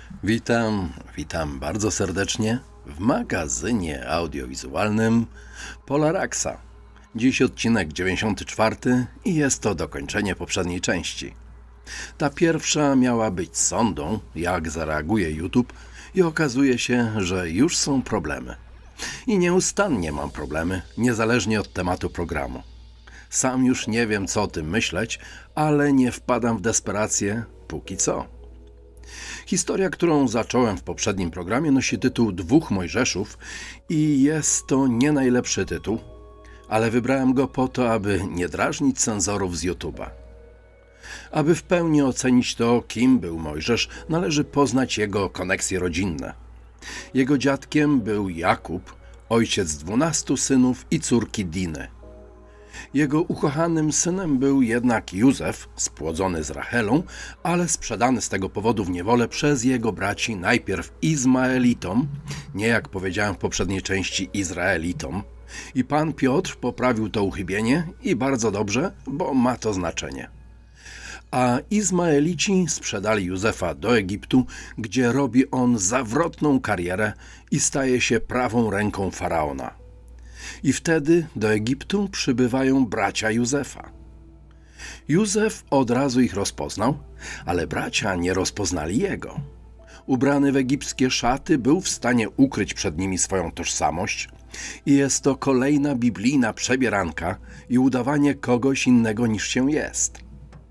Witam bardzo serdecznie w magazynie audiowizualnym Polaraxa. Dziś odcinek 94 i jest to dokończenie poprzedniej części. Ta pierwsza miała być sondą, jak zareaguje YouTube, i okazuje się, że już są problemy. I nieustannie mam problemy, niezależnie od tematu programu. Sam już nie wiem, co o tym myśleć, ale nie wpadam w desperację póki co. Historia, którą zacząłem w poprzednim programie, nosi tytuł Dwóch Mojżeszów i jest to nie najlepszy tytuł, ale wybrałem go po to, aby nie drażnić cenzorów z YouTube'a. Aby w pełni ocenić to, kim był Mojżesz, należy poznać jego koneksje rodzinne. Jego dziadkiem był Jakub, ojciec 12 synów i córki Diny. Jego ukochanym synem był jednak Józef, spłodzony z Rachelą, ale sprzedany z tego powodu w niewolę przez jego braci najpierw Izmaelitom, nie jak powiedziałem w poprzedniej części Izraelitom, i pan Piotr poprawił to uchybienie i bardzo dobrze, bo ma to znaczenie. A Izmaelici sprzedali Józefa do Egiptu, gdzie robi on zawrotną karierę i staje się prawą ręką faraona. I wtedy do Egiptu przybywają bracia Józefa. Józef od razu ich rozpoznał, ale bracia nie rozpoznali jego. Ubrany w egipskie szaty był w stanie ukryć przed nimi swoją tożsamość i jest to kolejna biblijna przebieranka i udawanie kogoś innego niż się jest.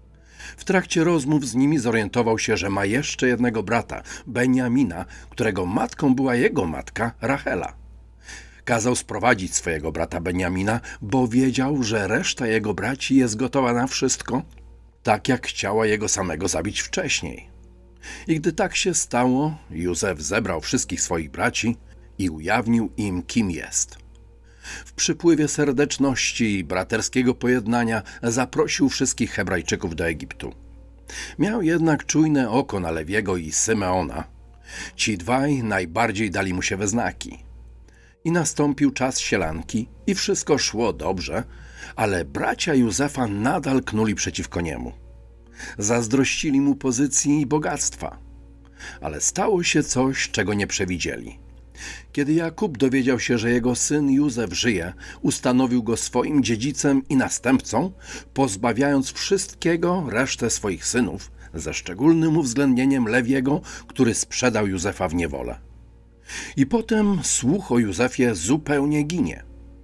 W trakcie rozmów z nimi zorientował się, że ma jeszcze jednego brata, Beniamina, którego matką była jego matka, Rachela. Kazał sprowadzić swojego brata Beniamina, bo wiedział, że reszta jego braci jest gotowa na wszystko, tak jak chciała jego samego zabić wcześniej. I gdy tak się stało, Józef zebrał wszystkich swoich braci i ujawnił im, kim jest. W przypływie serdeczności i braterskiego pojednania zaprosił wszystkich Hebrajczyków do Egiptu. Miał jednak czujne oko na Lewiego i Symeona. Ci dwaj najbardziej dali mu się we znaki. I nastąpił czas sielanki i wszystko szło dobrze, ale bracia Józefa nadal knuli przeciwko niemu. Zazdrościli mu pozycji i bogactwa. Ale stało się coś, czego nie przewidzieli. Kiedy Jakub dowiedział się, że jego syn Józef żyje, ustanowił go swoim dziedzicem i następcą, pozbawiając wszystkiego resztę swoich synów, ze szczególnym uwzględnieniem Lewiego, który sprzedał Józefa w niewolę. I potem słuch o Józefie zupełnie ginie.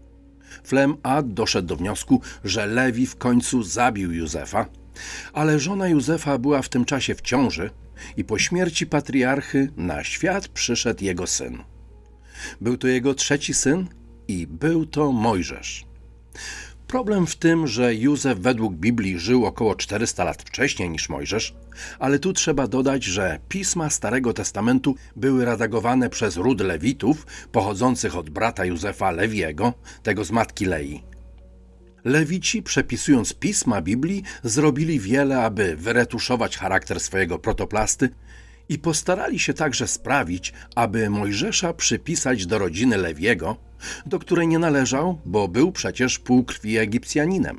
Flem-Ad doszedł do wniosku, że Lewi w końcu zabił Józefa, ale żona Józefa była w tym czasie w ciąży i po śmierci patriarchy na świat przyszedł jego syn. Był to jego trzeci syn i był to Mojżesz. Problem w tym, że Józef według Biblii żył około 400 lat wcześniej niż Mojżesz, ale tu trzeba dodać, że pisma Starego Testamentu były redagowane przez ród Lewitów pochodzących od brata Józefa Lewiego, tego z matki Lei. Lewici, przepisując pisma Biblii, zrobili wiele, aby wyretuszować charakter swojego protoplasty i postarali się także sprawić, aby Mojżesza przypisać do rodziny Lewiego, do której nie należał, bo był przecież półkrwi Egipcjaninem.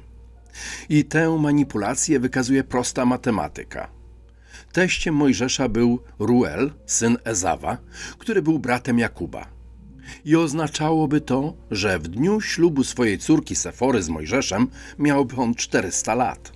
I tę manipulację wykazuje prosta matematyka. Teściem Mojżesza był Ruel, syn Ezawa, który był bratem Jakuba. I oznaczałoby to, że w dniu ślubu swojej córki Sefory z Mojżeszem miałby on 400 lat.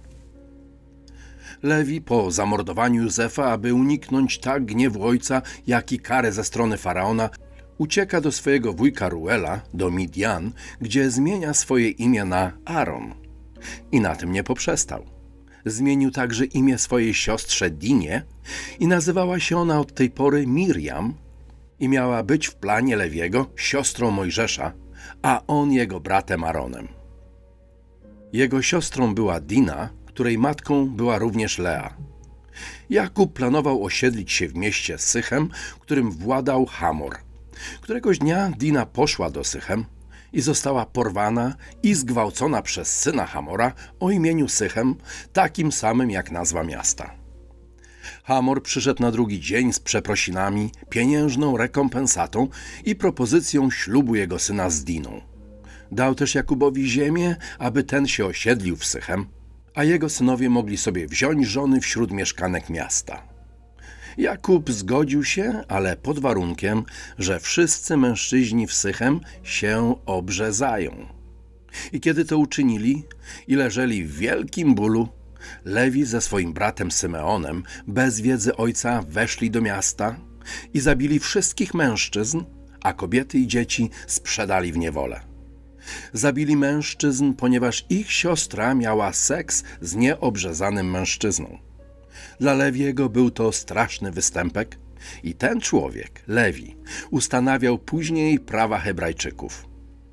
Lewi po zamordowaniu Józefa, aby uniknąć tak gniewu ojca, jak i kary ze strony faraona, ucieka do swojego wujka Ruela, do Midian, gdzie zmienia swoje imię na Aaron. I na tym nie poprzestał. Zmienił także imię swojej siostrze Dinie i nazywała się ona od tej pory Mirjam i miała być w planie Lewiego siostrą Mojżesza, a on jego bratem Aaronem. Jego siostrą była Dina, której matką była również Lea. Jakub planował osiedlić się w mieście Sychem, którym władał Hamor. Któregoś dnia Dina poszła do Sychem i została porwana i zgwałcona przez syna Hamora o imieniu Sychem, takim samym jak nazwa miasta. Hamor przyszedł na drugi dzień z przeprosinami, pieniężną rekompensatą i propozycją ślubu jego syna z Diną. Dał też Jakubowi ziemię, aby ten się osiedlił w Sychem, a jego synowie mogli sobie wziąć żony wśród mieszkanek miasta. Jakub zgodził się, ale pod warunkiem, że wszyscy mężczyźni w Sychem się obrzezają. I kiedy to uczynili i leżeli w wielkim bólu, Lewi ze swoim bratem Symeonem bez wiedzy ojca weszli do miasta i zabili wszystkich mężczyzn, a kobiety i dzieci sprzedali w niewolę. Zabili mężczyzn, ponieważ ich siostra miała seks z nieobrzezanym mężczyzną. Dla Lewiego był to straszny występek i ten człowiek, Lewi, ustanawiał później prawa Hebrajczyków.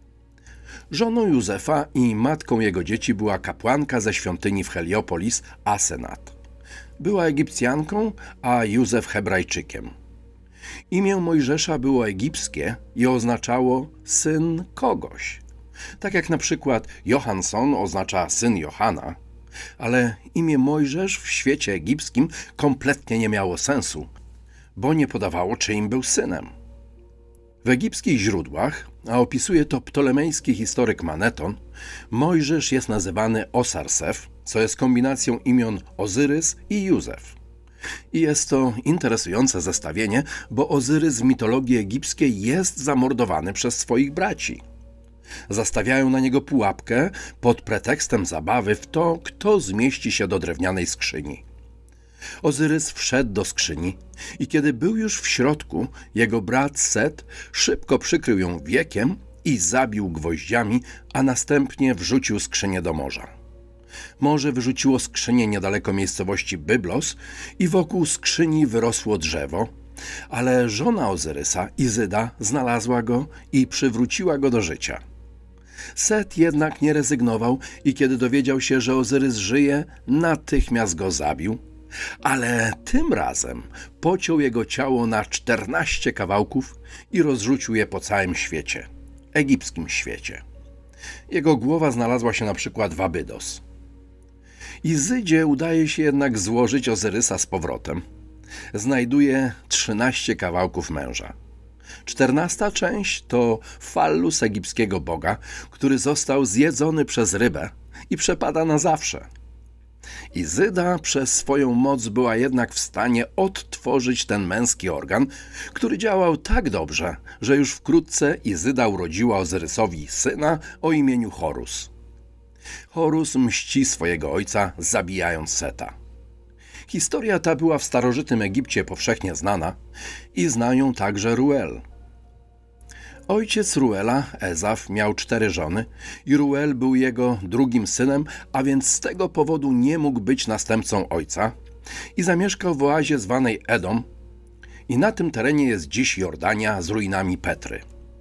Żoną Józefa i matką jego dzieci była kapłanka ze świątyni w Heliopolis, Asenat. Była Egipcjanką, a Józef Hebrajczykiem. Imię Mojżesza było egipskie i oznaczało syn kogoś. Tak jak na przykład Johansson oznacza syn Johana, ale imię Mojżesz w świecie egipskim kompletnie nie miało sensu, bo nie podawało, czyim był synem. W egipskich źródłach, a opisuje to ptolemejski historyk Maneton, Mojżesz jest nazywany Osarsef, co jest kombinacją imion Ozyrys i Józef. I jest to interesujące zestawienie, bo Ozyrys w mitologii egipskiej jest zamordowany przez swoich braci. Zastawiają na niego pułapkę pod pretekstem zabawy w to, kto zmieści się do drewnianej skrzyni. Ozyrys wszedł do skrzyni i kiedy był już w środku, jego brat Set szybko przykrył ją wiekiem i zabił gwoździami, a następnie wrzucił skrzynię do morza. Morze wyrzuciło skrzynię niedaleko miejscowości Byblos i wokół skrzyni wyrosło drzewo, ale żona Ozyrysa, Izyda, znalazła go i przywróciła go do życia. Set jednak nie rezygnował i kiedy dowiedział się, że Ozyrys żyje, natychmiast go zabił, ale tym razem pociął jego ciało na 14 kawałków i rozrzucił je po całym świecie, egipskim świecie. Jego głowa znalazła się na przykład w Abydos. Izydzie udaje się jednak złożyć Ozyrysa z powrotem. Znajduje 13 kawałków męża. 14. część to fallus egipskiego boga, który został zjedzony przez rybę i przepada na zawsze. Izyda przez swoją moc była jednak w stanie odtworzyć ten męski organ, który działał tak dobrze, że już wkrótce Izyda urodziła Ozyrysowi syna o imieniu Horus. Horus mści swojego ojca, zabijając Seta. Historia ta była w starożytnym Egipcie powszechnie znana i zna ją także Ruel. Ojciec Ruela, Ezaf, miał 4 żony i Ruel był jego drugim synem, a więc z tego powodu nie mógł być następcą ojca i zamieszkał w oazie zwanej Edom i na tym terenie jest dziś Jordania z ruinami Petry.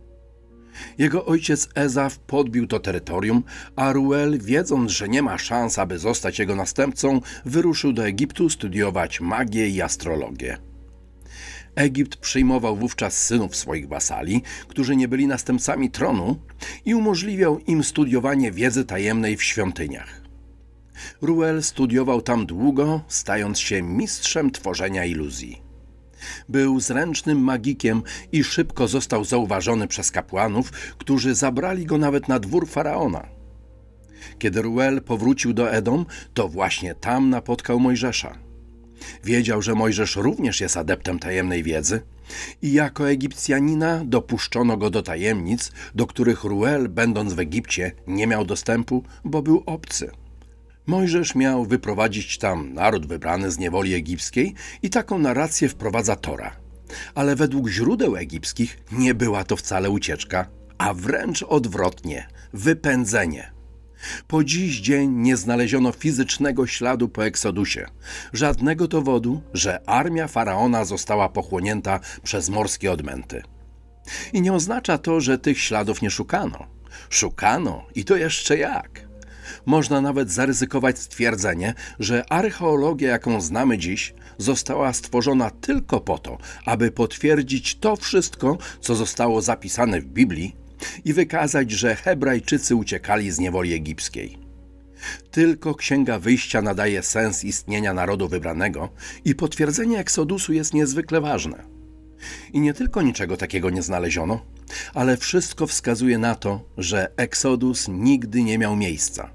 Jego ojciec Ezaf podbił to terytorium, a Ruel, wiedząc, że nie ma szans, aby zostać jego następcą, wyruszył do Egiptu studiować magię i astrologię. Egipt przyjmował wówczas synów swoich wasali, którzy nie byli następcami tronu i umożliwiał im studiowanie wiedzy tajemnej w świątyniach. Ruel studiował tam długo, stając się mistrzem tworzenia iluzji. Był zręcznym magikiem i szybko został zauważony przez kapłanów, którzy zabrali go nawet na dwór faraona. Kiedy Ruel powrócił do Edom, to właśnie tam napotkał Mojżesza. Wiedział, że Mojżesz również jest adeptem tajemnej wiedzy i jako Egipcjanina dopuszczono go do tajemnic, do których Ruel, będąc w Egipcie, nie miał dostępu, bo był obcy. Mojżesz miał wyprowadzić tam naród wybrany z niewoli egipskiej i taką narrację wprowadza Tora. Ale według źródeł egipskich nie była to wcale ucieczka, a wręcz odwrotnie – wypędzenie. Po dziś dzień nie znaleziono fizycznego śladu po Eksodusie, żadnego dowodu, że armia faraona została pochłonięta przez morskie odmęty. I nie oznacza to, że tych śladów nie szukano. Szukano i to jeszcze jak. Można nawet zaryzykować stwierdzenie, że archeologia, jaką znamy dziś, została stworzona tylko po to, aby potwierdzić to wszystko, co zostało zapisane w Biblii i wykazać, że Hebrajczycy uciekali z niewoli egipskiej. Tylko Księga Wyjścia nadaje sens istnienia narodu wybranego i potwierdzenie Eksodusu jest niezwykle ważne. I nie tylko niczego takiego nie znaleziono, ale wszystko wskazuje na to, że Eksodus nigdy nie miał miejsca.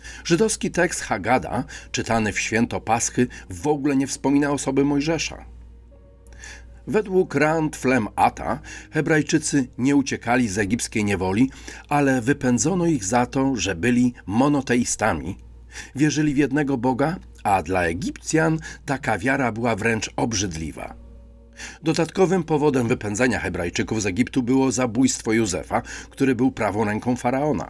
Żydowski tekst Hagada, czytany w święto Paschy, w ogóle nie wspomina osoby Mojżesza. Według Rand Flemata Hebrajczycy nie uciekali z egipskiej niewoli, ale wypędzono ich za to, że byli monoteistami. Wierzyli w jednego Boga, a dla Egipcjan taka wiara była wręcz obrzydliwa. Dodatkowym powodem wypędzenia Hebrajczyków z Egiptu było zabójstwo Józefa, który był prawą ręką faraona.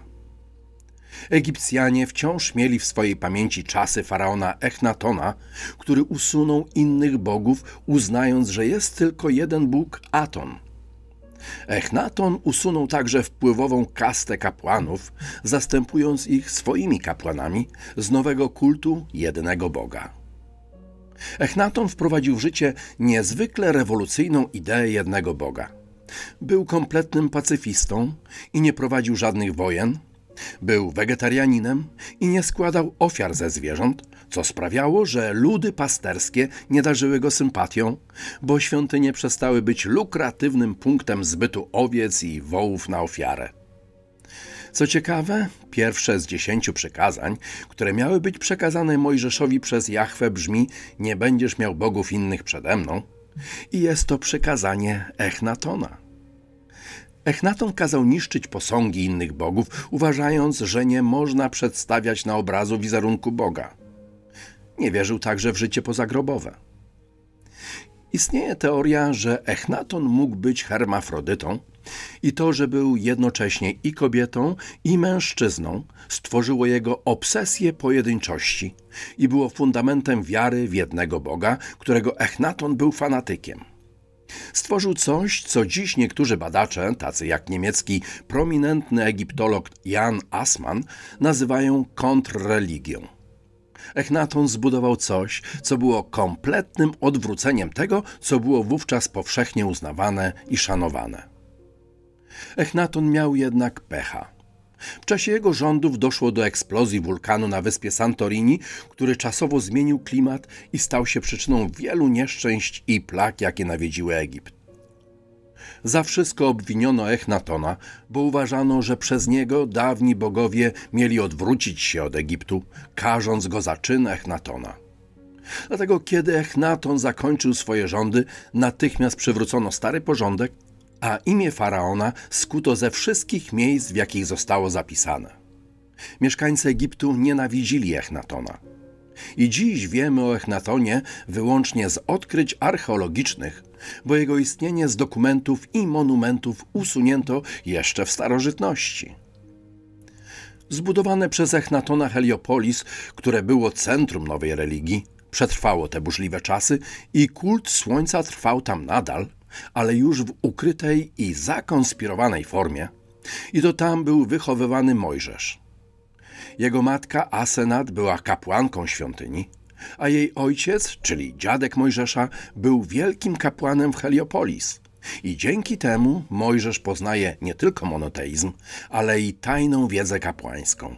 Egipcjanie wciąż mieli w swojej pamięci czasy faraona Echnatona, który usunął innych bogów, uznając, że jest tylko jeden Bóg Aton. Echnaton usunął także wpływową kastę kapłanów, zastępując ich swoimi kapłanami z nowego kultu jedynego Boga. Echnaton wprowadził w życie niezwykle rewolucyjną ideę jednego Boga. Był kompletnym pacyfistą i nie prowadził żadnych wojen. Był wegetarianinem i nie składał ofiar ze zwierząt, co sprawiało, że ludy pasterskie nie darzyły go sympatią, bo świątynie przestały być lukratywnym punktem zbytu owiec i wołów na ofiarę. Co ciekawe, pierwsze z 10 przykazań, które miały być przekazane Mojżeszowi przez Jahwe, brzmi: nie będziesz miał bogów innych przede mną, i jest to przykazanie Echnatona. Echnaton kazał niszczyć posągi innych bogów, uważając, że nie można przedstawiać na obrazu wizerunku Boga. Nie wierzył także w życie pozagrobowe. Istnieje teoria, że Echnaton mógł być hermafrodytą i to, że był jednocześnie i kobietą, i mężczyzną, stworzyło jego obsesję pojedynczości i było fundamentem wiary w jednego Boga, którego Echnaton był fanatykiem. Stworzył coś, co dziś niektórzy badacze, tacy jak niemiecki prominentny egiptolog Jan Assmann, nazywają kontrreligią. Echnaton zbudował coś, co było kompletnym odwróceniem tego, co było wówczas powszechnie uznawane i szanowane. Echnaton miał jednak pecha. W czasie jego rządów doszło do eksplozji wulkanu na wyspie Santorini, który czasowo zmienił klimat i stał się przyczyną wielu nieszczęść i plag, jakie nawiedziły Egipt. Za wszystko obwiniono Echnatona, bo uważano, że przez niego dawni bogowie mieli odwrócić się od Egiptu, karząc go za czyn Echnatona. Dlatego kiedy Echnaton zakończył swoje rządy, natychmiast przywrócono stary porządek, a imię faraona skuto ze wszystkich miejsc, w jakich zostało zapisane. Mieszkańcy Egiptu nienawidzili Echnatona. I dziś wiemy o Echnatonie wyłącznie z odkryć archeologicznych, bo jego istnienie z dokumentów i monumentów usunięto jeszcze w starożytności. Zbudowane przez Echnatona Heliopolis, które było centrum nowej religii, przetrwało te burzliwe czasy i kult słońca trwał tam nadal, ale już w ukrytej i zakonspirowanej formie, i to tam był wychowywany Mojżesz. Jego matka Asenat była kapłanką świątyni, a jej ojciec, czyli dziadek Mojżesza, był wielkim kapłanem w Heliopolis. I dzięki temu Mojżesz poznaje nie tylko monoteizm, ale i tajną wiedzę kapłańską.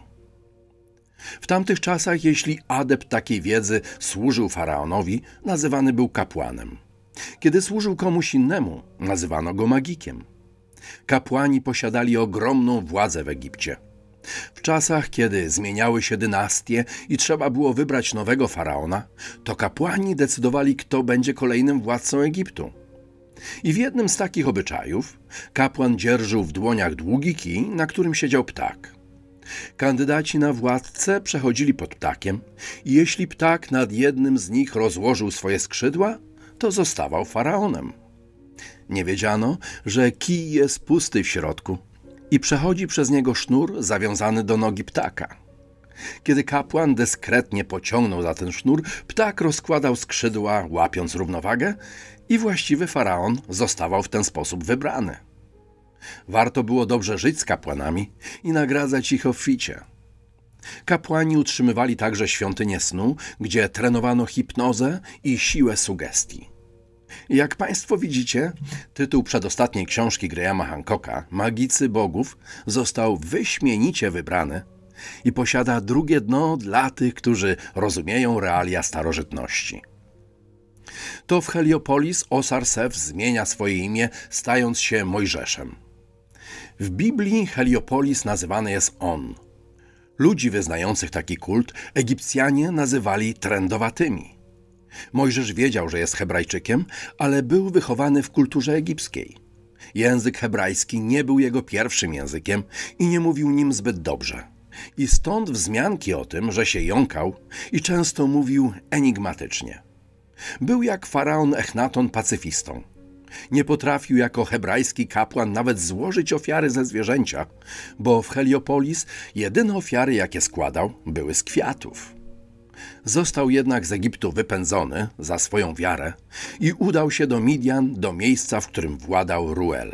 W tamtych czasach, jeśli adept takiej wiedzy służył faraonowi, nazywany był kapłanem. Kiedy służył komuś innemu, nazywano go magikiem. Kapłani posiadali ogromną władzę w Egipcie. W czasach, kiedy zmieniały się dynastie i trzeba było wybrać nowego faraona, to kapłani decydowali, kto będzie kolejnym władcą Egiptu. I w jednym z takich obyczajów kapłan dzierżył w dłoniach długi kij, na którym siedział ptak. Kandydaci na władcę przechodzili pod ptakiem i jeśli ptak nad jednym z nich rozłożył swoje skrzydła, to zostawał faraonem. Nie wiedziano, że kij jest pusty w środku i przechodzi przez niego sznur zawiązany do nogi ptaka. Kiedy kapłan dyskretnie pociągnął za ten sznur, ptak rozkładał skrzydła, łapiąc równowagę, i właściwy faraon zostawał w ten sposób wybrany. Warto było dobrze żyć z kapłanami i nagradzać ich obficie. Kapłani utrzymywali także świątynię snu, gdzie trenowano hipnozę i siłę sugestii. Jak Państwo widzicie, tytuł przedostatniej książki Grahama Hancocka, Magicy Bogów, został wyśmienicie wybrany i posiada drugie dno dla tych, którzy rozumieją realia starożytności. To w Heliopolis Osar-Sef zmienia swoje imię, stając się Mojżeszem. W Biblii Heliopolis nazywany jest On. Ludzi wyznających taki kult Egipcjanie nazywali trędowatymi. Mojżesz wiedział, że jest Hebrajczykiem, ale był wychowany w kulturze egipskiej. Język hebrajski nie był jego pierwszym językiem i nie mówił nim zbyt dobrze. I stąd wzmianki o tym, że się jąkał i często mówił enigmatycznie. Był jak faraon Echnaton pacyfistą. Nie potrafił jako hebrajski kapłan nawet złożyć ofiary ze zwierzęcia, bo w Heliopolis jedyne ofiary, jakie składał, były z kwiatów. Został jednak z Egiptu wypędzony za swoją wiarę i udał się do Midian, do miejsca, w którym władał Ruel.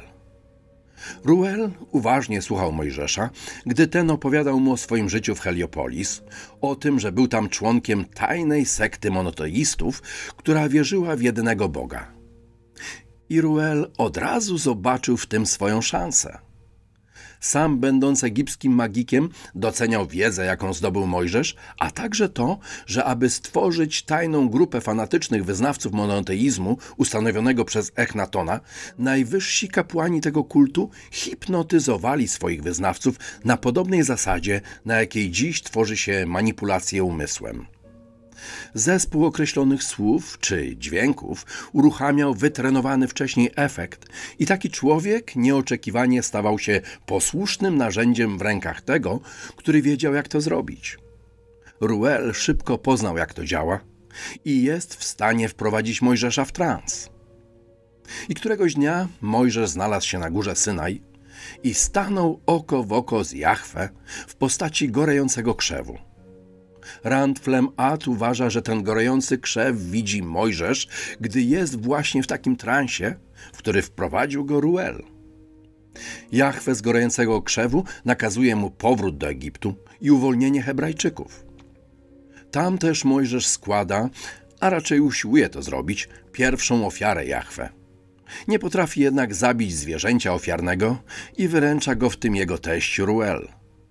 Ruel uważnie słuchał Mojżesza, gdy ten opowiadał mu o swoim życiu w Heliopolis, o tym, że był tam członkiem tajnej sekty monoteistów, która wierzyła w jedynego Boga. I Ruel od razu zobaczył w tym swoją szansę. Sam, będąc egipskim magikiem, doceniał wiedzę, jaką zdobył Mojżesz, a także to, że aby stworzyć tajną grupę fanatycznych wyznawców monoteizmu ustanowionego przez Echnatona, najwyżsi kapłani tego kultu hipnotyzowali swoich wyznawców na podobnej zasadzie, na jakiej dziś tworzy się manipulację umysłem. Zespół określonych słów czy dźwięków uruchamiał wytrenowany wcześniej efekt i taki człowiek nieoczekiwanie stawał się posłusznym narzędziem w rękach tego, który wiedział, jak to zrobić. Ruel szybko poznał, jak to działa i jest w stanie wprowadzić Mojżesza w trans. I któregoś dnia Mojżesz znalazł się na górze Synaj i stanął oko w oko z Jahwe w postaci gorejącego krzewu. Rand Flemad uważa, że ten gorejący krzew widzi Mojżesz, gdy jest właśnie w takim transie, w który wprowadził go Ruel. Jahwe z gorejącego krzewu nakazuje mu powrót do Egiptu i uwolnienie Hebrajczyków. Tam też Mojżesz składa, a raczej usiłuje to zrobić, pierwszą ofiarę Jahwe. Nie potrafi jednak zabić zwierzęcia ofiarnego i wyręcza go w tym jego teść Ruel.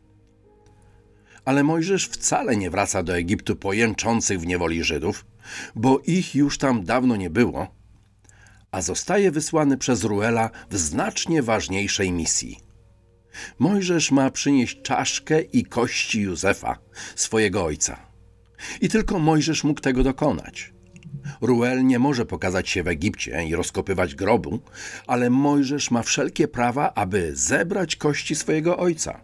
Ale Mojżesz wcale nie wraca do Egiptu po jęczących w niewoli Żydów, bo ich już tam dawno nie było, a zostaje wysłany przez Ruela w znacznie ważniejszej misji. Mojżesz ma przynieść czaszkę i kości Józefa, swojego ojca. I tylko Mojżesz mógł tego dokonać. Ruel nie może pokazać się w Egipcie i rozkopywać grobu, ale Mojżesz ma wszelkie prawa, aby zebrać kości swojego ojca.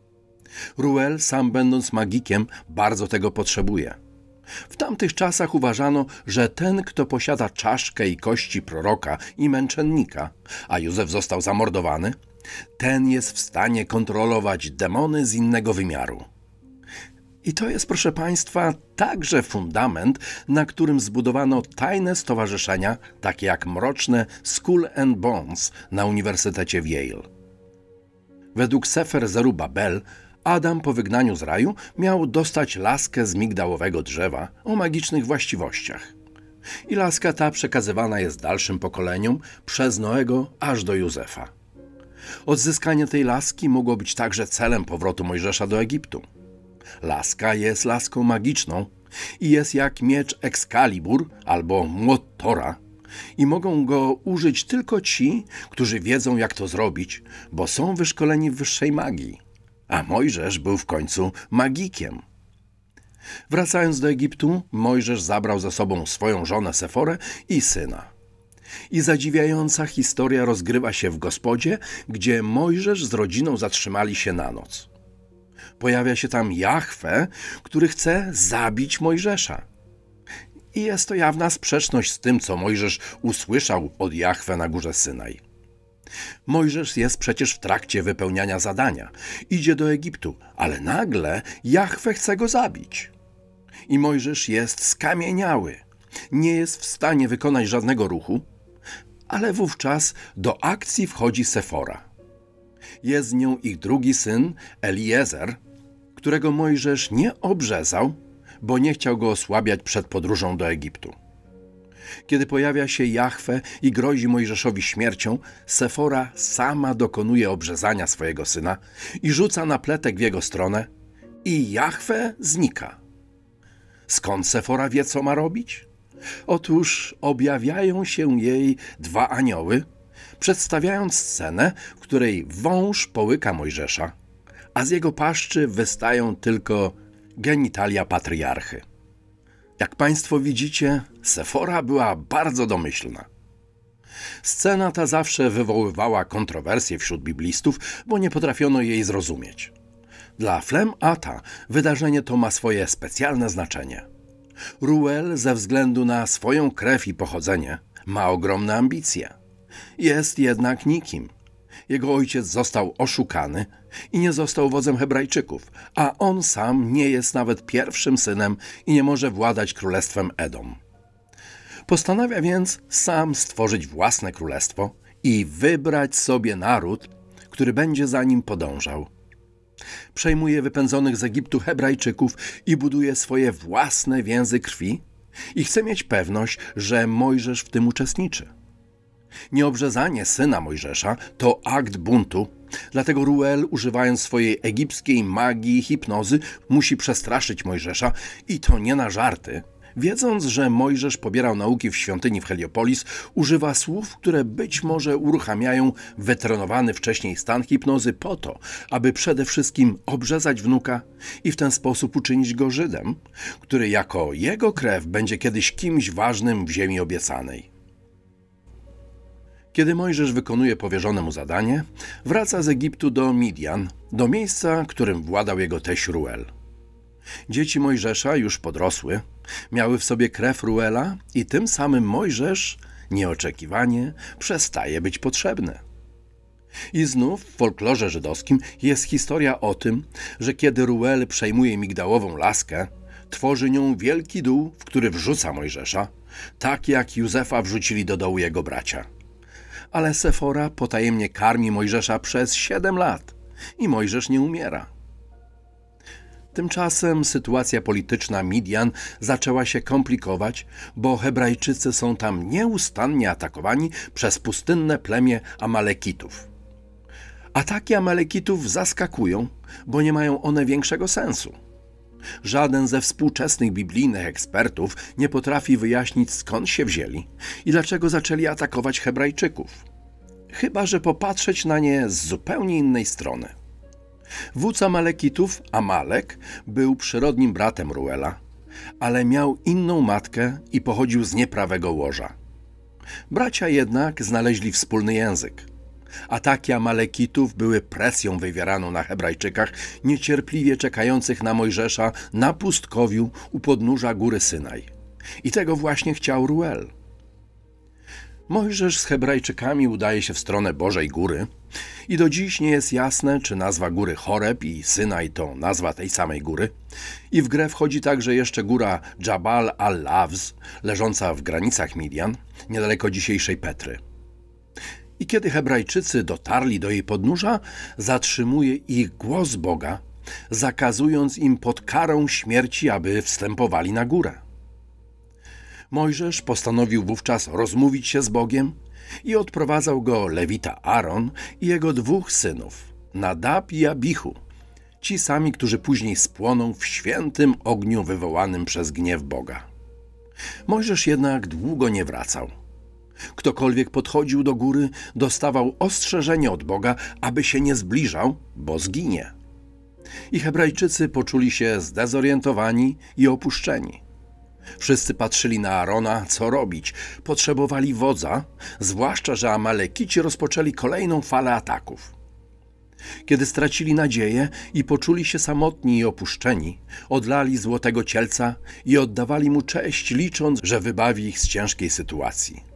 Ruel, sam będąc magikiem, bardzo tego potrzebuje. W tamtych czasach uważano, że ten, kto posiada czaszkę i kości proroka i męczennika, a Józef został zamordowany, ten jest w stanie kontrolować demony z innego wymiaru. I to jest, proszę Państwa, także fundament, na którym zbudowano tajne stowarzyszenia, takie jak mroczne Skull and Bones na Uniwersytecie w Yale. Według Sefer Zerubabel, Adam po wygnaniu z raju miał dostać laskę z migdałowego drzewa o magicznych właściwościach. I laska ta przekazywana jest dalszym pokoleniom przez Noego aż do Józefa. Odzyskanie tej laski mogło być także celem powrotu Mojżesza do Egiptu. Laska jest laską magiczną i jest jak miecz Excalibur albo młot Tora i mogą go użyć tylko ci, którzy wiedzą, jak to zrobić, bo są wyszkoleni w wyższej magii. A Mojżesz był w końcu magikiem. Wracając do Egiptu, Mojżesz zabrał ze sobą swoją żonę Seforę i syna. I zadziwiająca historia rozgrywa się w gospodzie, gdzie Mojżesz z rodziną zatrzymali się na noc. Pojawia się tam Jahwe, który chce zabić Mojżesza. I jest to jawna sprzeczność z tym, co Mojżesz usłyszał od Jahwe na górze Synaj. Mojżesz jest przecież w trakcie wypełniania zadania. Idzie do Egiptu, ale nagle Jahwe chce go zabić. I Mojżesz jest skamieniały. Nie jest w stanie wykonać żadnego ruchu, ale wówczas do akcji wchodzi Sefora. Jest z nią ich drugi syn, Eliezer, którego Mojżesz nie obrzezał, bo nie chciał go osłabiać przed podróżą do Egiptu. Kiedy pojawia się Jahwe i grozi Mojżeszowi śmiercią, Sefora sama dokonuje obrzezania swojego syna i rzuca napletek w jego stronę i Jahwe znika. Skąd Sefora wie, co ma robić? Otóż objawiają się jej dwa anioły, przedstawiając scenę, w której wąż połyka Mojżesza, a z jego paszczy wystają tylko genitalia patriarchy. Jak Państwo widzicie, Sefora była bardzo domyślna. Scena ta zawsze wywoływała kontrowersje wśród biblistów, bo nie potrafiono jej zrozumieć. Dla Flem-Ata wydarzenie to ma swoje specjalne znaczenie. Ruel ze względu na swoją krew i pochodzenie ma ogromne ambicje. Jest jednak nikim. Jego ojciec został oszukany i nie został wodzem Hebrajczyków, a on sam nie jest nawet pierwszym synem i nie może władać królestwem Edom. Postanawia więc sam stworzyć własne królestwo i wybrać sobie naród, który będzie za nim podążał. Przejmuje wypędzonych z Egiptu Hebrajczyków i buduje swoje własne więzy krwi i chce mieć pewność, że Mojżesz w tym uczestniczy. Nieobrzezanie syna Mojżesza to akt buntu, dlatego Ruel, używając swojej egipskiej magii i hipnozy, musi przestraszyć Mojżesza i to nie na żarty. Wiedząc, że Mojżesz pobierał nauki w świątyni w Heliopolis, używa słów, które być może uruchamiają wytrenowany wcześniej stan hipnozy po to, aby przede wszystkim obrzezać wnuka i w ten sposób uczynić go Żydem, który jako jego krew będzie kiedyś kimś ważnym w ziemi obiecanej. Kiedy Mojżesz wykonuje powierzone mu zadanie, wraca z Egiptu do Midian, do miejsca, którym władał jego teść Ruel. Dzieci Mojżesza, już podrosły, miały w sobie krew Ruela i tym samym Mojżesz, nieoczekiwanie, przestaje być potrzebny. I znów w folklorze żydowskim jest historia o tym, że kiedy Ruel przejmuje migdałową laskę, tworzy nią wielki dół, w który wrzuca Mojżesza, tak jak Józefa wrzucili do dołu jego bracia. Ale Sefora potajemnie karmi Mojżesza przez 7 lat i Mojżesz nie umiera. Tymczasem sytuacja polityczna Midian zaczęła się komplikować, bo Hebrajczycy są tam nieustannie atakowani przez pustynne plemię Amalekitów. Ataki Amalekitów zaskakują, bo nie mają one większego sensu. Żaden ze współczesnych biblijnych ekspertów nie potrafi wyjaśnić, skąd się wzięli i dlaczego zaczęli atakować Hebrajczyków. Chyba że popatrzeć na nie z zupełnie innej strony. Wódz Amalekitów, Amalek, był przyrodnim bratem Ruela, ale miał inną matkę i pochodził z nieprawego łoża. Bracia jednak znaleźli wspólny język. Ataki Amalekitów były presją wywieraną na Hebrajczykach, niecierpliwie czekających na Mojżesza na pustkowiu u podnóża góry Synaj. I tego właśnie chciał Ruel. Mojżesz z Hebrajczykami udaje się w stronę Bożej Góry i do dziś nie jest jasne, czy nazwa góry Choreb i Synaj to nazwa tej samej góry. I w grę wchodzi także jeszcze góra Jabal al-Lawz, leżąca w granicach Midian, niedaleko dzisiejszej Petry. I kiedy Hebrajczycy dotarli do jej podnóża, zatrzymuje ich głos Boga, zakazując im pod karą śmierci, aby wstępowali na górę. Mojżesz postanowił wówczas rozmówić się z Bogiem i odprowadzał go lewita Aaron i jego 2 synów, Nadab i Abichu, ci sami, którzy później spłoną w świętym ogniu wywołanym przez gniew Boga. Mojżesz jednak długo nie wracał. Ktokolwiek podchodził do góry, dostawał ostrzeżenie od Boga, aby się nie zbliżał, bo zginie. I Hebrajczycy poczuli się zdezorientowani i opuszczeni. Wszyscy patrzyli na Aarona, co robić. Potrzebowali wodza, zwłaszcza że Amalekici rozpoczęli kolejną falę ataków. Kiedy stracili nadzieję i poczuli się samotni i opuszczeni, odlali złotego cielca i oddawali mu cześć, licząc, że wybawi ich z ciężkiej sytuacji.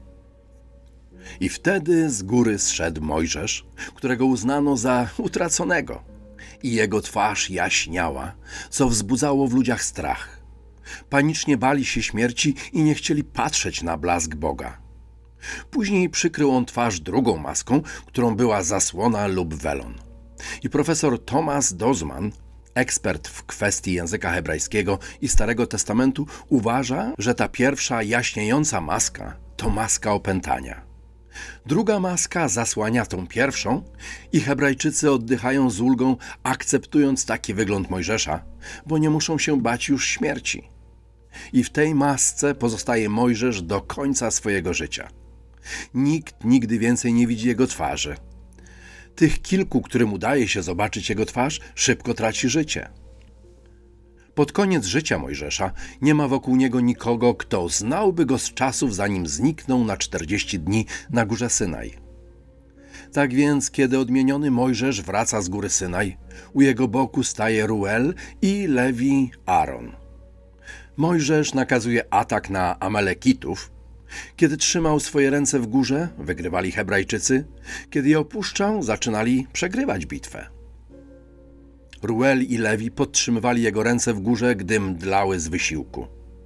I wtedy z góry zszedł Mojżesz, którego uznano za utraconego, i jego twarz jaśniała, co wzbudzało w ludziach strach. Panicznie bali się śmierci i nie chcieli patrzeć na blask Boga. Później przykrył on twarz drugą maską, którą była zasłona lub welon. I profesor Thomas Dozman, ekspert w kwestii języka hebrajskiego i Starego Testamentu, uważa, że ta pierwsza jaśniejąca maska to maska opętania. Druga maska zasłania tą pierwszą i Hebrajczycy oddychają z ulgą, akceptując taki wygląd Mojżesza, bo nie muszą się bać już śmierci. I w tej masce pozostaje Mojżesz do końca swojego życia. Nikt nigdy więcej nie widzi jego twarzy. Tych kilku, którym udaje się zobaczyć jego twarz, szybko traci życie. Pod koniec życia Mojżesza nie ma wokół niego nikogo, kto znałby go z czasów, zanim zniknął na 40 dni na górze Synaj. Tak więc, kiedy odmieniony Mojżesz wraca z góry Synaj, u jego boku staje Ruel i Lewi Aaron. Mojżesz nakazuje atak na Amalekitów. Kiedy trzymał swoje ręce w górze, wygrywali Hebrajczycy. Kiedy je opuszczał, zaczynali przegrywać bitwę. Ruel i Lewi podtrzymywali jego ręce w górze, gdy mdlały z wysiłku.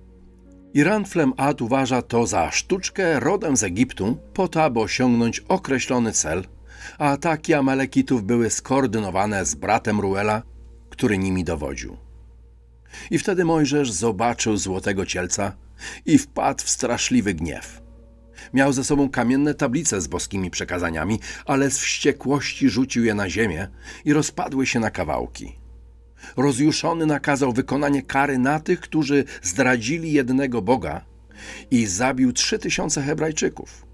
I Ranflem-Ad uważa to za sztuczkę rodem z Egiptu, po to, aby osiągnąć określony cel, a ataki Amalekitów były skoordynowane z bratem Ruela, który nimi dowodził. I wtedy Mojżesz zobaczył złotego cielca i wpadł w straszliwy gniew. Miał ze sobą kamienne tablice z boskimi przekazaniami, ale z wściekłości rzucił je na ziemię i rozpadły się na kawałki. Rozjuszony nakazał wykonanie kary na tych, którzy zdradzili jedynego Boga, i zabił 3000 Hebrajczyków.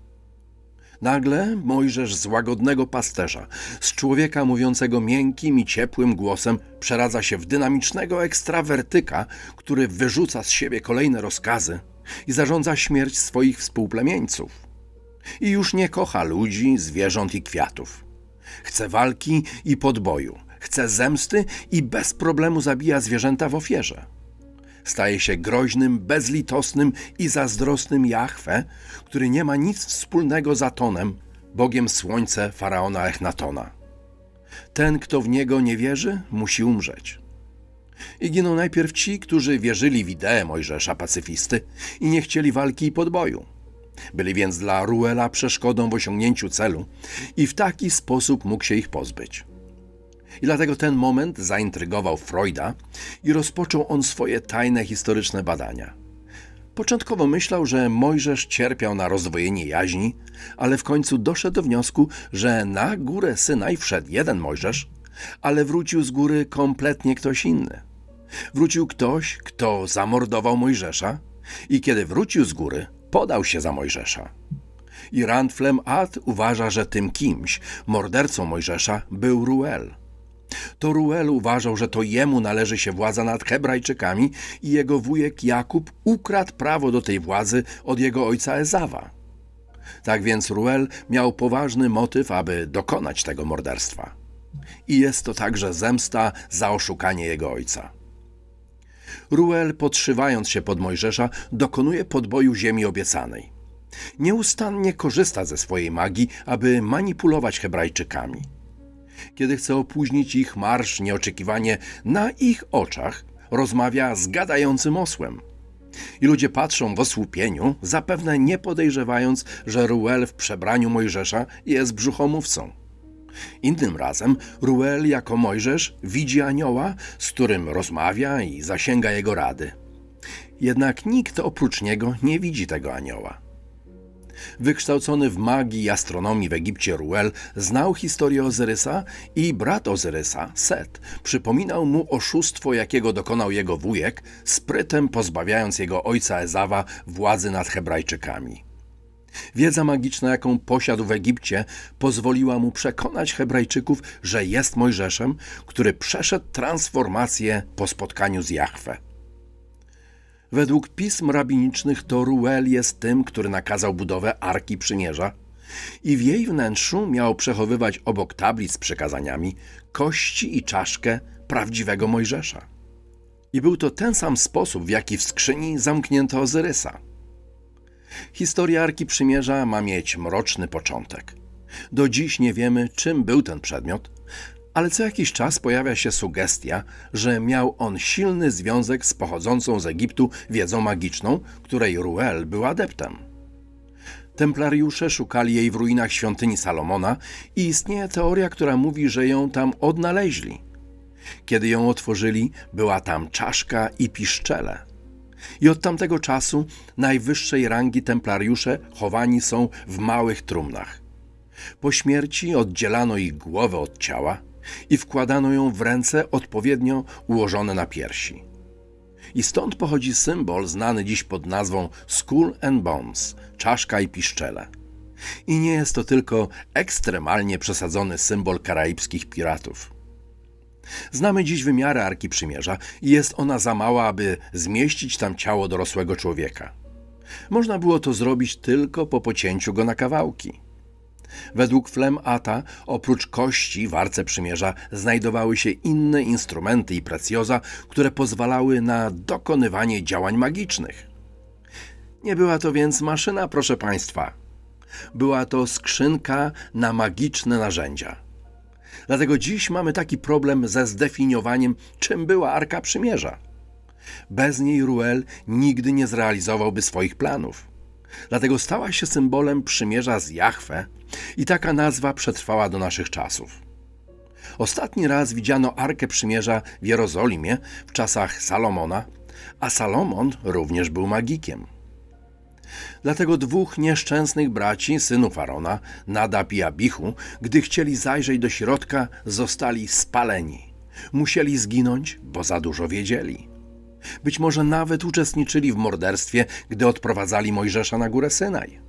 Nagle Mojżesz z łagodnego pasterza, z człowieka mówiącego miękkim i ciepłym głosem, przeradza się w dynamicznego ekstrawertyka, który wyrzuca z siebie kolejne rozkazy i zarządza śmierć swoich współplemieńców. I już nie kocha ludzi, zwierząt i kwiatów. Chce walki i podboju, chce zemsty i bez problemu zabija zwierzęta w ofierze. Staje się groźnym, bezlitosnym i zazdrosnym Jahwe, który nie ma nic wspólnego z Atonem, bogiem słońca faraona Echnatona. Ten, kto w niego nie wierzy, musi umrzeć. I giną najpierw ci, którzy wierzyli w ideę Mojżesza pacyfisty i nie chcieli walki i podboju. Byli więc dla Ruela przeszkodą w osiągnięciu celu i w taki sposób mógł się ich pozbyć. I dlatego ten moment zaintrygował Freuda i rozpoczął on swoje tajne historyczne badania. Początkowo myślał, że Mojżesz cierpiał na rozdwojenie jaźni, ale w końcu doszedł do wniosku, że na górę Synaj wszedł jeden Mojżesz, ale wrócił z góry kompletnie ktoś inny. Wrócił ktoś, kto zamordował Mojżesza i kiedy wrócił z góry, podał się za Mojżesza. I Ranflem-Ad uważa, że tym kimś, mordercą Mojżesza, był Ruel. To Ruel uważał, że to jemu należy się władza nad Hebrajczykami i jego wujek Jakub ukradł prawo do tej władzy od jego ojca Ezawa. Tak więc Ruel miał poważny motyw, aby dokonać tego morderstwa. I jest to także zemsta za oszukanie jego ojca. Ruel, podszywając się pod Mojżesza, dokonuje podboju ziemi obiecanej. Nieustannie korzysta ze swojej magii, aby manipulować Hebrajczykami. Kiedy chce opóźnić ich marsz nieoczekiwanie na ich oczach, rozmawia z gadającym osłem. I ludzie patrzą w osłupieniu, zapewne nie podejrzewając, że Ruel w przebraniu Mojżesza jest brzuchomówcą. Innym razem Ruel jako Mojżesz widzi anioła, z którym rozmawia i zasięga jego rady. Jednak nikt oprócz niego nie widzi tego anioła. Wykształcony w magii i astronomii w Egipcie Ruel znał historię Ozyrysa i brat Ozyrysa, Set, przypominał mu oszustwo, jakiego dokonał jego wujek, sprytem pozbawiając jego ojca Ezawa władzy nad Hebrajczykami. Wiedza magiczna, jaką posiadł w Egipcie, pozwoliła mu przekonać Hebrajczyków, że jest Mojżeszem, który przeszedł transformację po spotkaniu z Jahwe. Według pism rabinicznych to Ruel jest tym, który nakazał budowę Arki Przymierza i w jej wnętrzu miał przechowywać obok tablic z przekazaniami kości i czaszkę prawdziwego Mojżesza. I był to ten sam sposób, w jaki w skrzyni zamknięto Ozyrysa. Historia Arki Przymierza ma mieć mroczny początek. Do dziś nie wiemy, czym był ten przedmiot, ale co jakiś czas pojawia się sugestia, że miał on silny związek z pochodzącą z Egiptu wiedzą magiczną, której Ruel był adeptem. Templariusze szukali jej w ruinach świątyni Salomona i istnieje teoria, która mówi, że ją tam odnaleźli. Kiedy ją otworzyli, była tam czaszka i piszczele. I od tamtego czasu najwyższej rangi templariusze chowani są w małych trumnach. Po śmierci oddzielano ich głowę od ciała i wkładano ją w ręce odpowiednio ułożone na piersi. I stąd pochodzi symbol znany dziś pod nazwą Skull and Bones, czaszka i piszczele. I nie jest to tylko ekstremalnie przesadzony symbol karaibskich piratów. Znamy dziś wymiary Arki Przymierza i jest ona za mała, aby zmieścić tam ciało dorosłego człowieka. Można było to zrobić tylko po pocięciu go na kawałki. Według Flemata oprócz kości w Arce Przymierza znajdowały się inne instrumenty i precjoza, które pozwalały na dokonywanie działań magicznych. Nie była to więc maszyna, proszę Państwa. Była to skrzynka na magiczne narzędzia. Dlatego dziś mamy taki problem ze zdefiniowaniem, czym była Arka Przymierza. Bez niej Ruel nigdy nie zrealizowałby swoich planów. Dlatego stała się symbolem przymierza z Jahwe i taka nazwa przetrwała do naszych czasów. Ostatni raz widziano Arkę Przymierza w Jerozolimie w czasach Salomona, a Salomon również był magikiem. Dlatego dwóch nieszczęsnych braci, synów Arona, Nadab i Abichu, gdy chcieli zajrzeć do środka, zostali spaleni. Musieli zginąć, bo za dużo wiedzieli. Być może nawet uczestniczyli w morderstwie, gdy odprowadzali Mojżesza na górę Synaj.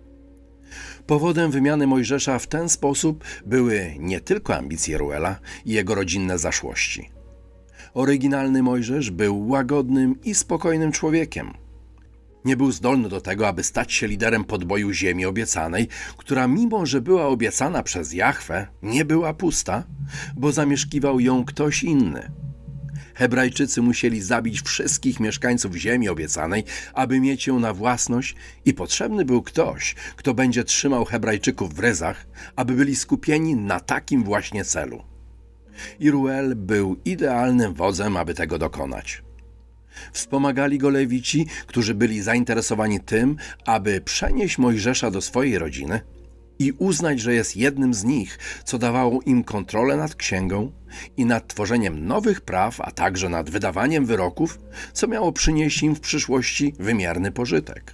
Powodem wymiany Mojżesza w ten sposób były nie tylko ambicje Ruela i jego rodzinne zaszłości. Oryginalny Mojżesz był łagodnym i spokojnym człowiekiem. Nie był zdolny do tego, aby stać się liderem podboju ziemi obiecanej, która mimo, że była obiecana przez Jahwe, nie była pusta, bo zamieszkiwał ją ktoś inny. Hebrajczycy musieli zabić wszystkich mieszkańców ziemi obiecanej, aby mieć ją na własność i potrzebny był ktoś, kto będzie trzymał Hebrajczyków w ryzach, aby byli skupieni na takim właśnie celu. I Ruel był idealnym wodzem, aby tego dokonać. Wspomagali go Lewici, którzy byli zainteresowani tym, aby przenieść Mojżesza do swojej rodziny i uznać, że jest jednym z nich, co dawało im kontrolę nad księgą i nad tworzeniem nowych praw, a także nad wydawaniem wyroków, co miało przynieść im w przyszłości wymierny pożytek.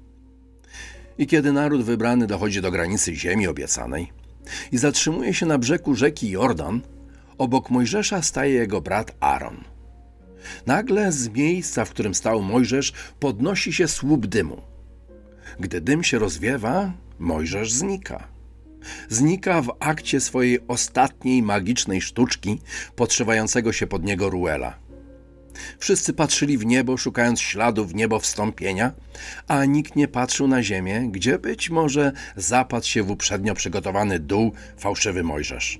I kiedy naród wybrany dochodzi do granicy ziemi obiecanej i zatrzymuje się na brzegu rzeki Jordan, obok Mojżesza staje jego brat Aaron. Nagle z miejsca, w którym stał Mojżesz, podnosi się słup dymu. Gdy dym się rozwiewa, Mojżesz znika. Znika w akcie swojej ostatniej magicznej sztuczki podszywającego się pod niego Ruela. Wszyscy patrzyli w niebo, szukając śladów niebowstąpienia, a nikt nie patrzył na ziemię, gdzie być może zapadł się w uprzednio przygotowany dół fałszywy Mojżesz.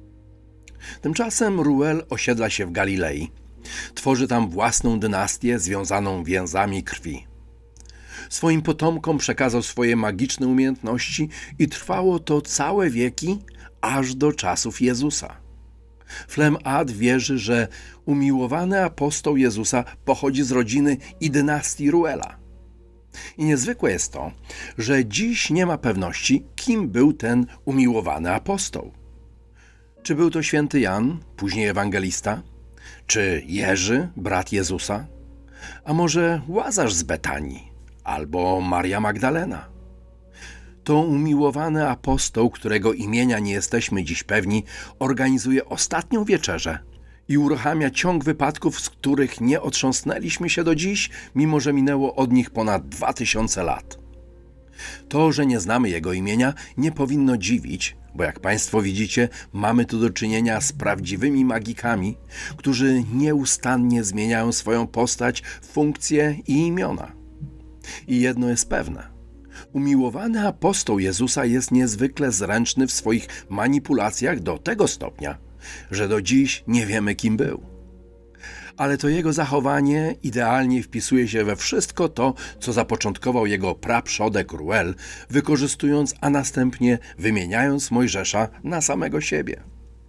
Tymczasem Ruel osiedla się w Galilei. Tworzy tam własną dynastię związaną więzami krwi. Swoim potomkom przekazał swoje magiczne umiejętności i trwało to całe wieki, aż do czasów Jezusa. Flemat wierzy, że umiłowany apostoł Jezusa pochodzi z rodziny i dynastii Ruela. I niezwykłe jest to, że dziś nie ma pewności, kim był ten umiłowany apostoł. Czy był to święty Jan, później ewangelista? Czy Jerzy, brat Jezusa? A może Łazarz z Betanii? Albo Maria Magdalena? To umiłowany apostoł, którego imienia nie jesteśmy dziś pewni, organizuje ostatnią wieczerzę i uruchamia ciąg wypadków, z których nie otrząsnęliśmy się do dziś, mimo że minęło od nich ponad 2000 lat. To, że nie znamy jego imienia, nie powinno dziwić, bo jak Państwo widzicie, mamy tu do czynienia z prawdziwymi magikami, którzy nieustannie zmieniają swoją postać, funkcje i imiona. I jedno jest pewne. Umiłowany apostoł Jezusa jest niezwykle zręczny w swoich manipulacjach do tego stopnia, że do dziś nie wiemy, kim był. Ale to jego zachowanie idealnie wpisuje się we wszystko to, co zapoczątkował jego praprzodek Ruel, wykorzystując, a następnie wymieniając Mojżesza na samego siebie.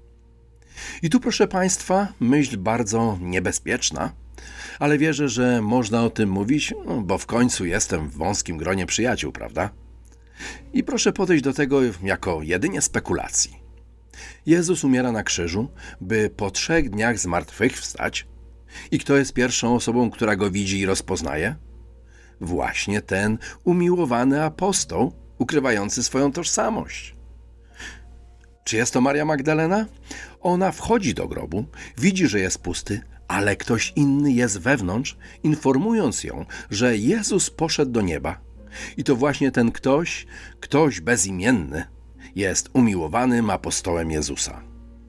I tu, proszę Państwa, myśl bardzo niebezpieczna, ale wierzę, że można o tym mówić, bo w końcu jestem w wąskim gronie przyjaciół, prawda? I proszę podejść do tego jako jedynie spekulacji. Jezus umiera na krzyżu, by po 3 dniach zmartwychwstać. I kto jest pierwszą osobą, która go widzi i rozpoznaje? Właśnie ten umiłowany apostoł, ukrywający swoją tożsamość. Czy jest to Maria Magdalena? Ona wchodzi do grobu, widzi, że jest pusty, ale ktoś inny jest wewnątrz, informując ją, że Jezus poszedł do nieba. I to właśnie ten ktoś bezimienny, jest umiłowanym apostołem Jezusa.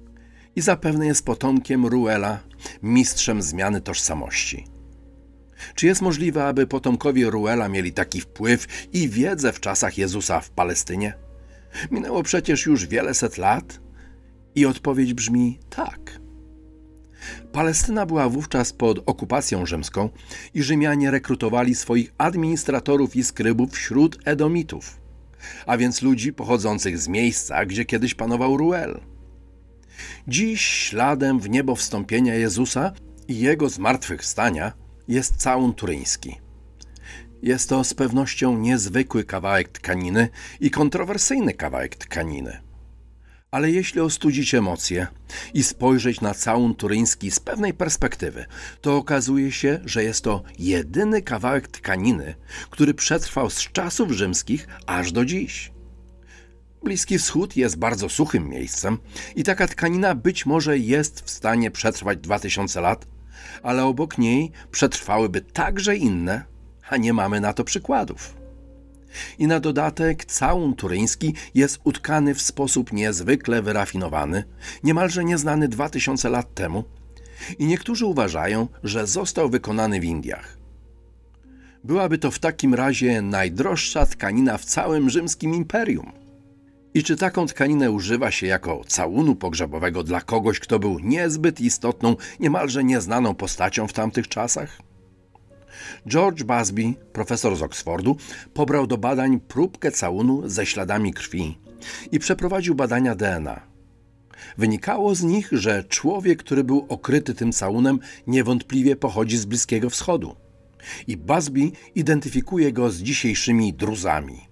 i zapewne jest potomkiem Ruela, mistrzem zmiany tożsamości. Czy jest możliwe, aby potomkowie Ruela mieli taki wpływ i wiedzę w czasach Jezusa w Palestynie? Minęło przecież już wiele set lat i odpowiedź brzmi tak. Palestyna była wówczas pod okupacją rzymską i Rzymianie rekrutowali swoich administratorów i skrybów wśród Edomitów, a więc ludzi pochodzących z miejsca, gdzie kiedyś panował Ruel. Dziś śladem w niebo wstąpienia Jezusa i Jego zmartwychwstania jest całun turyński. Jest to z pewnością niezwykły kawałek tkaniny i kontrowersyjny kawałek tkaniny. Ale jeśli ostudzić emocje i spojrzeć na całun turyński z pewnej perspektywy, to okazuje się, że jest to jedyny kawałek tkaniny, który przetrwał z czasów rzymskich aż do dziś. Bliski Wschód jest bardzo suchym miejscem i taka tkanina być może jest w stanie przetrwać 2000 lat, ale obok niej przetrwałyby także inne, a nie mamy na to przykładów. I na dodatek całun turyński jest utkany w sposób niezwykle wyrafinowany, niemalże nieznany 2000 lat temu i niektórzy uważają, że został wykonany w Indiach. Byłaby to w takim razie najdroższa tkanina w całym rzymskim imperium. I czy taką tkaninę używa się jako całunu pogrzebowego dla kogoś, kto był niezbyt istotną, niemalże nieznaną postacią w tamtych czasach? George Busby, profesor z Oksfordu, pobrał do badań próbkę całunu ze śladami krwi i przeprowadził badania DNA. Wynikało z nich, że człowiek, który był okryty tym całunem, niewątpliwie pochodzi z Bliskiego Wschodu. I Busby identyfikuje go z dzisiejszymi Druzami.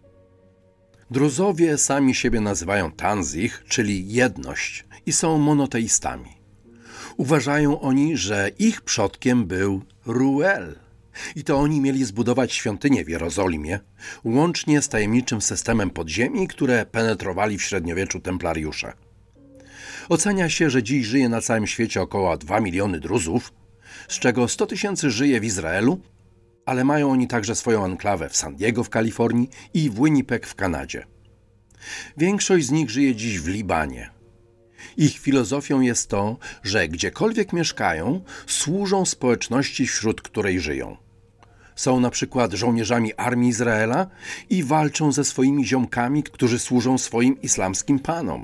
Druzowie sami siebie nazywają Tanzich, czyli jedność, i są monoteistami. Uważają oni, że ich przodkiem był Ruel i to oni mieli zbudować świątynię w Jerozolimie, łącznie z tajemniczym systemem podziemi, które penetrowali w średniowieczu templariusze. Ocenia się, że dziś żyje na całym świecie około 2 miliony Druzów, z czego 100 000 żyje w Izraelu, ale mają oni także swoją enklawę w San Diego w Kalifornii i w Winnipeg w Kanadzie. Większość z nich żyje dziś w Libanie. Ich filozofią jest to, że gdziekolwiek mieszkają, służą społeczności, wśród której żyją. Są na przykład żołnierzami armii Izraela i walczą ze swoimi ziomkami, którzy służą swoim islamskim panom.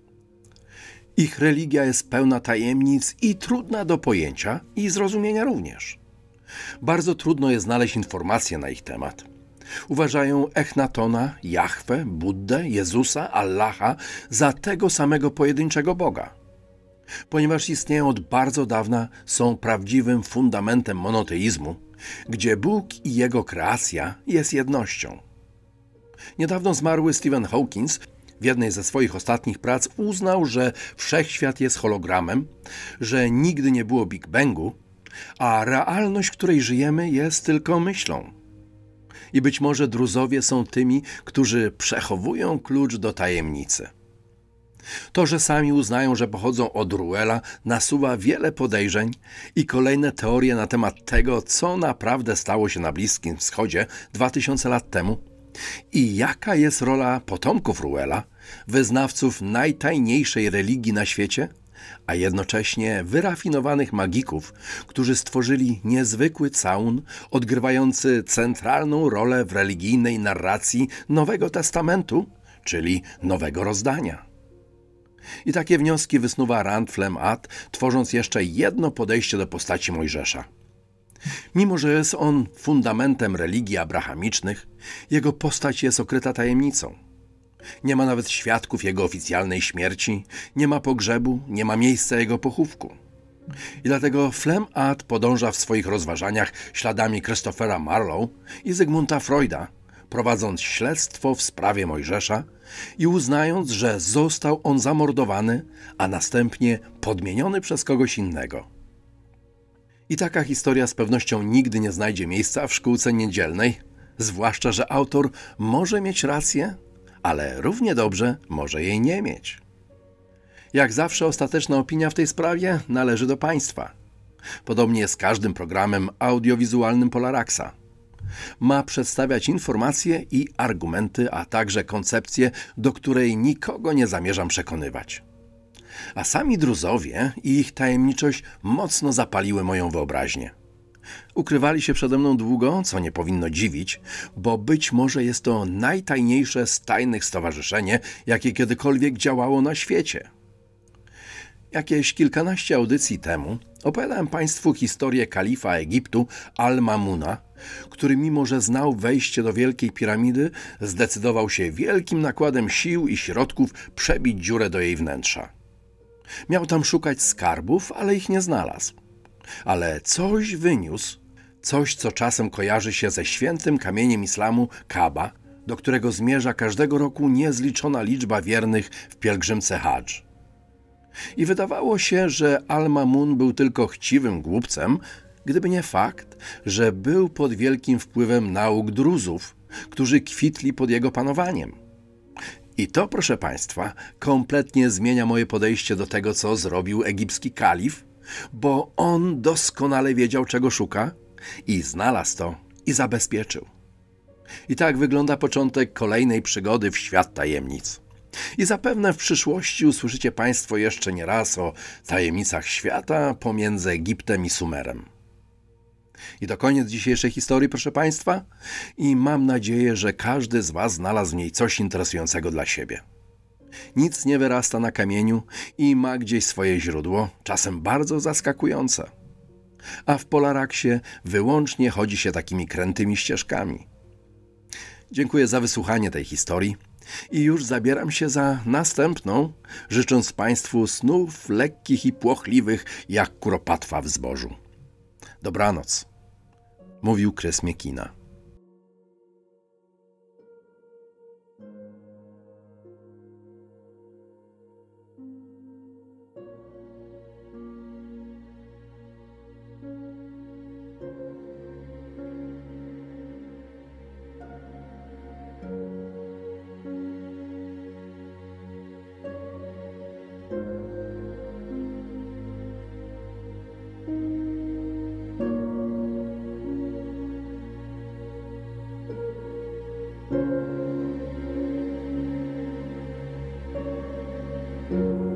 Ich religia jest pełna tajemnic i trudna do pojęcia i zrozumienia również. Bardzo trudno jest znaleźć informacje na ich temat. Uważają Echnatona, Jahwe, Buddę, Jezusa, Allaha za tego samego pojedynczego Boga. Ponieważ istnieją od bardzo dawna, są prawdziwym fundamentem monoteizmu, gdzie Bóg i Jego kreacja jest jednością. Niedawno zmarły Stephen Hawking w jednej ze swoich ostatnich prac uznał, że wszechświat jest hologramem, że nigdy nie było Big Bangu, a realność, w której żyjemy, jest tylko myślą. I być może Druzowie są tymi, którzy przechowują klucz do tajemnicy. To, że sami uznają, że pochodzą od Ruela, nasuwa wiele podejrzeń i kolejne teorie na temat tego, co naprawdę stało się na Bliskim Wschodzie 2000 lat temu i jaka jest rola potomków Ruela, wyznawców najtajniejszej religii na świecie, a jednocześnie wyrafinowanych magików, którzy stworzyli niezwykły całun odgrywający centralną rolę w religijnej narracji Nowego Testamentu, czyli Nowego Rozdania. I takie wnioski wysnuwa Rand Flemad, tworząc jeszcze jedno podejście do postaci Mojżesza. Mimo że jest on fundamentem religii abrahamicznych, jego postać jest okryta tajemnicą. Nie ma nawet świadków jego oficjalnej śmierci, nie ma pogrzebu, nie ma miejsca jego pochówku. I dlatego Flemad podąża w swoich rozważaniach śladami Christophera Marlowe i Zygmunta Freuda, prowadząc śledztwo w sprawie Mojżesza i uznając, że został on zamordowany, a następnie podmieniony przez kogoś innego. I taka historia z pewnością nigdy nie znajdzie miejsca w szkółce niedzielnej, zwłaszcza że autor może mieć rację, ale równie dobrze może jej nie mieć. Jak zawsze ostateczna opinia w tej sprawie należy do Państwa. Podobnie z każdym programem audiowizualnym Polaraxa. Ma przedstawiać informacje i argumenty, a także koncepcję, do której nikogo nie zamierzam przekonywać. A sami druzowie i ich tajemniczość mocno zapaliły moją wyobraźnię. Ukrywali się przede mną długo, co nie powinno dziwić, bo być może jest to najtajniejsze z tajnych stowarzyszenie, jakie kiedykolwiek działało na świecie. Jakieś kilkanaście audycji temu opowiadałem Państwu historię kalifa Egiptu Al-Mamuna, który mimo że znał wejście do Wielkiej Piramidy, zdecydował się wielkim nakładem sił i środków przebić dziurę do jej wnętrza. Miał tam szukać skarbów, ale ich nie znalazł. Ale coś wyniósł, coś co czasem kojarzy się ze świętym kamieniem islamu Kaaba, do którego zmierza każdego roku niezliczona liczba wiernych w pielgrzymce Hadż. I wydawało się, że Al-Mamun był tylko chciwym głupcem, gdyby nie fakt, że był pod wielkim wpływem nauk druzów, którzy kwitli pod jego panowaniem. I to, proszę Państwa, kompletnie zmienia moje podejście do tego, co zrobił egipski kalif, bo on doskonale wiedział, czego szuka i znalazł to i zabezpieczył. I tak wygląda początek kolejnej przygody w świat tajemnic. I zapewne w przyszłości usłyszycie Państwo jeszcze nie raz o tajemnicach świata pomiędzy Egiptem i Sumerem. I to koniec dzisiejszej historii, proszę Państwa, i mam nadzieję, że każdy z Was znalazł w niej coś interesującego dla siebie. Nic nie wyrasta na kamieniu i ma gdzieś swoje źródło, czasem bardzo zaskakujące. A w Polarакsie wyłącznie chodzi się takimi krętymi ścieżkami. Dziękuję za wysłuchanie tej historii i już zabieram się za następną, życząc Państwu snów lekkich i płochliwych jak kuropatwa w zbożu. Dobranoc, mówił Krys Miekina. Thank you.